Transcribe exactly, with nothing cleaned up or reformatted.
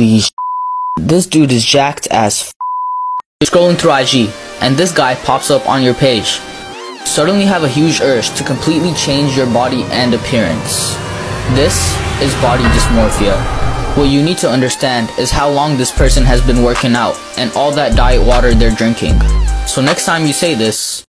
Holy sh**. This dude is jacked as f***. You're scrolling through I G, and this guy pops up on your page. Suddenly have a huge urge to completely change your body and appearance. This is body dysmorphia. What you need to understand is how long this person has been working out and all that diet water they're drinking. So next time you say this,